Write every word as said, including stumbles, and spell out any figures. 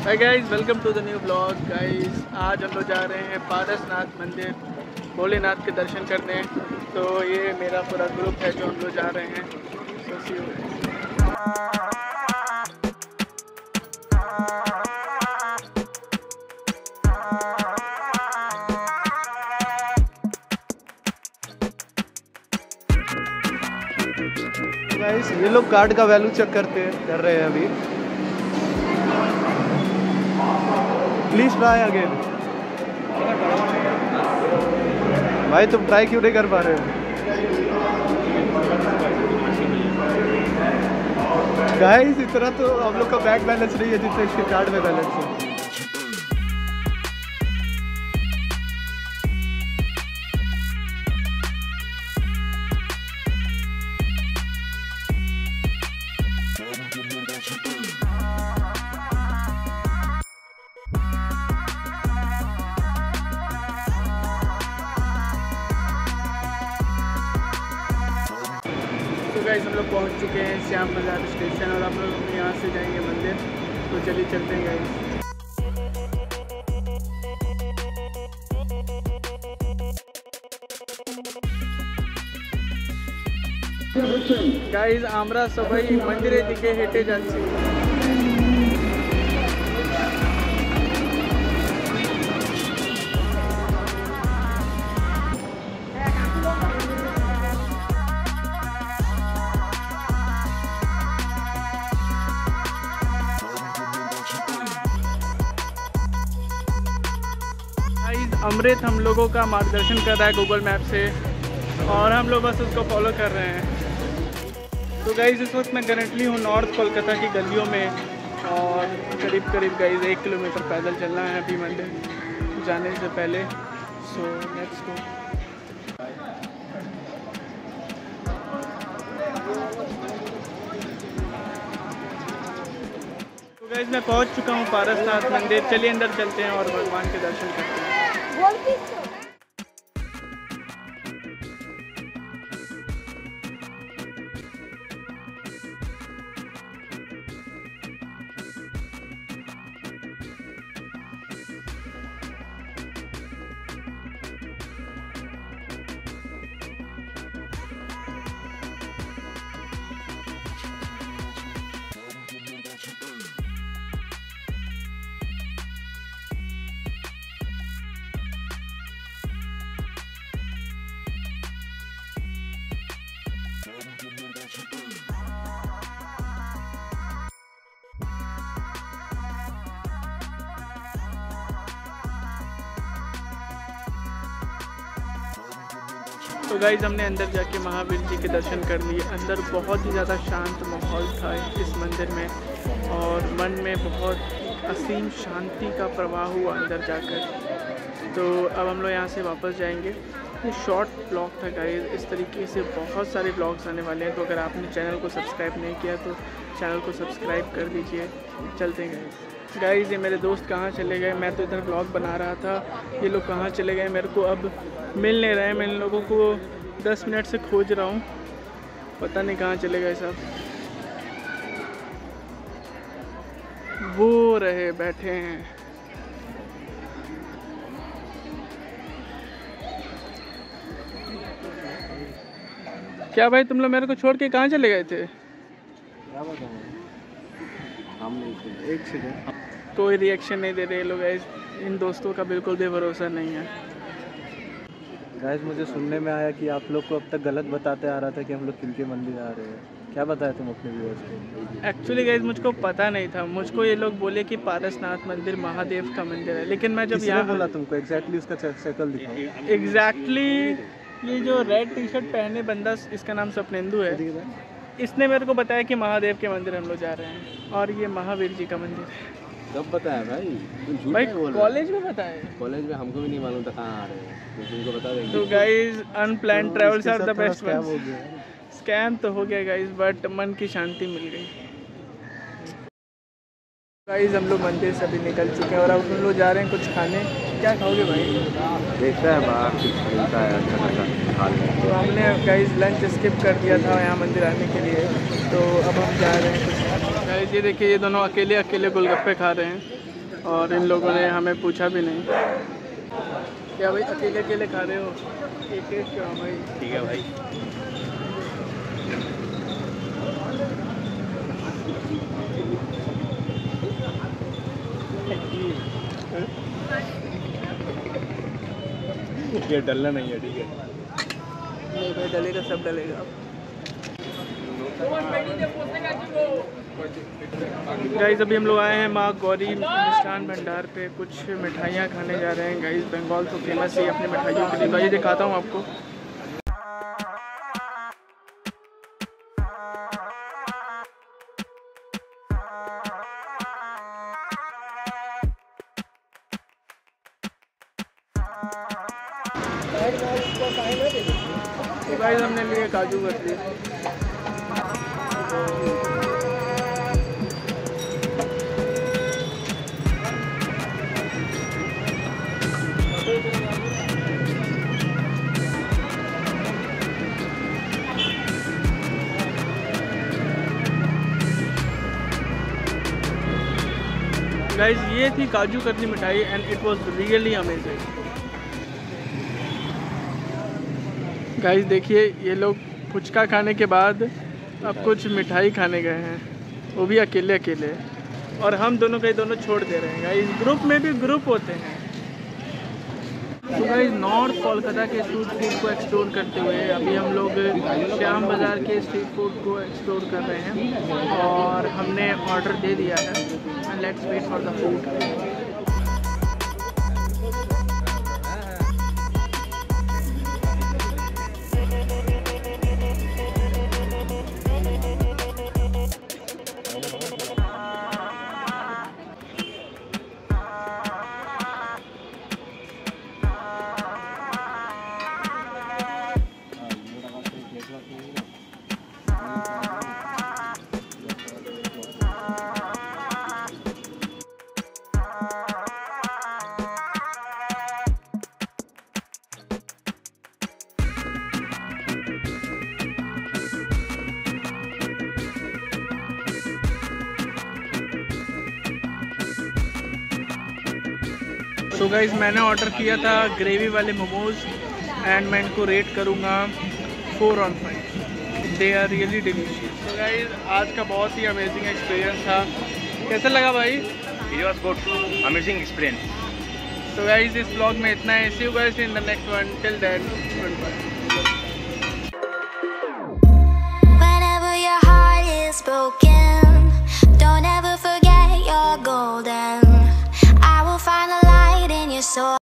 Hi guys, welcome to the new blog. Guys आज हम लोग जा रहे हैं पारसनाथ मंदिर, भोलेनाथ के दर्शन करने। तो ये मेरा पूरा ग्रुप है जो हम लोग जा रहे हैं। तो सी यू। गाइस ये लोग कार्ड का वैल्यू चेक करते कर रहे हैं अभी। Please try again. भाई तुम ट्राई क्यों नहीं कर पा रहे हो? गाइस इतना तो हम लोग का बैंक बैलेंस नहीं है जितना इसके कार्ड में बैलेंस है। तो गाइस हम लोग पहुंच चुके हैं श्याम बाजार स्टेशन और हम लोग यहाँ से जाएंगे मंदिर। तो चलिए चलते हैं गाइस। गाइस आमरा सबाई मंदिरे दिखे हेटे जाच्छी। अमृत हम लोगों का मार्गदर्शन कर रहा है गूगल मैप से और हम लोग बस उसको फॉलो कर रहे हैं। तो गाइस इस वक्त मैं करेंटली हूँ नॉर्थ कोलकाता की गलियों में और करीब करीब गाइस एक किलोमीटर पैदल चलना है अभी मंदिर जाने से पहले। So let's go. तो गाइस मैं पहुँच चुका हूँ पारसनाथ मंदिर। चलिए अंदर चलते हैं और भगवान के दर्शन करते हैं। तो गाइज हमने अंदर जाके महावीर जी के दर्शन कर लिए। अंदर बहुत ही ज़्यादा शांत माहौल था इस मंदिर में और मन में बहुत असीम शांति का प्रवाह हुआ अंदर जाकर। तो अब हम लोग यहाँ से वापस जाएंगे। ये शॉर्ट ब्लॉग था गाइज। इस तरीके से बहुत सारे ब्लॉग्स आने वाले हैं। तो अगर आपने चैनल को सब्सक्राइब नहीं किया तो चैनल को सब्सक्राइब कर दीजिए। चलते हैं गाइज। गाइज ये मेरे दोस्त कहाँ चले गए? मैं तो इधर ब्लॉग बना रहा था, ये लोग कहाँ चले गए मेरे को अब मिल नहीं रहे। मैं इन लोगों को दस मिनट से खोज रहा हूँ, पता नहीं कहाँ चले गए सब। वो रहे बैठे हैं। क्या भाई तुम लोग मेरे को छोड़ के कहाँ चले गए थे? क्या बताऊँ, हम नहीं एक सेकंड। कोई रिएक्शन नहीं दे रहे लोग। इन दोस्तों का बिल्कुल भी भरोसा नहीं है। गाइस मुझे सुनने में आया कि आप लोग को अब तक गलत बताते आ रहा था कि हम लोग किनके मंदिर आ रहे हैं। क्या बताया तुम अपने व्यूअर्स को? एक्चुअली गाइस मुझको पता नहीं था। मुझको ये लोग बोले कि पारसनाथ मंदिर महादेव का मंदिर है, लेकिन मैं जब यहाँ बोला तुमको एग्जैक्टली उसका शक्ल दिखाओ। एग्जैक्टली ये जो रेड टी शर्ट पहने बंदा, इसका नाम सपनेंदु है, इसने मेरे को बताया कि महादेव के मंदिर हम लोग जा रहे हैं और ये महावीर जी का मंदिर है। कब बताया भाई? तुम भाई कॉलेज में बताया। कॉलेज में हमको भी नहीं मालूम था कहाँ आ रहे हैं, तो तुमको बता देंगे। तो guys unplan travels are the best one. Scam तो हो गया गाइस, बट मन की शांति मिल गई। गाइस हम लोग मंदिर से अभी निकल चुके हैं और अब हम लोग जा रहे हैं कुछ खाने। क्या खाओगे भाई? देखता है बाहर कुछ मिलता है अच्छा खासा खा लें। तो हमने गाइस लंच स्किप कर दिया था यहाँ मंदिर आने के लिए, तो अब हम जा रहे हैं कुछ। गाइस ये देखिए, ये दोनों अकेले अकेले गोलगप्पे खा रहे हैं। और इन लोगों ने हमें पूछा भी नहीं। क्या भाई अकेले अकेले खा रहे हो? एक एक क्या भाई? ठीक है भाई। ये डलना नहीं है, ठीक है? नहीं भाई डलेगा, सब डलेगा। गाइस अभी हम लोग आए हैं माँ गौरी मिष्ठान भंडार पे, कुछ मिठाइयाँ खाने जा रहे हैं। गाइस बंगाल तो फेमस है अपनी मिठाइयों के लिए, तो ये दिखाता हूँ आपको। तो गाइस हमने लिए काजू कतली। गाइस ये थी काजू कतली मिठाई and it was really amazing. Guys देखिए ये लोग फुचका खाने के बाद अब कुछ मिठाई खाने गए हैं, वो भी अकेले अकेले, और हम दोनों के दोनों छोड़ दे रहे हैं। गाइस ग्रुप में भी ग्रुप होते हैं। तो गाइस नॉर्थ कोलकाता के स्ट्रीट फूड को एक्सप्लोर करते हुए अभी हम लोग श्याम बाज़ार के स्ट्रीट फूड को एक्सप्लोर कर रहे हैं और हमने ऑर्डर दे दिया है and let's wait for the food. तो गाइज़ मैंने ऑर्डर किया था ग्रेवी वाले मोमोज़ एंड मैं इनको रेट करूँगा four on five. They are really delicious. तो गाइज़ आज का बहुत ही अमेजिंग एक्सपीरियंस था। कैसा लगा भाई? It was good, amazing experience. तो गाइज़ इस ब्लॉग में इतना है। See you guys in the next one. Till then good bye. Whenever your heart is broken, don't ever forget you're golden. I will find the light in your soul.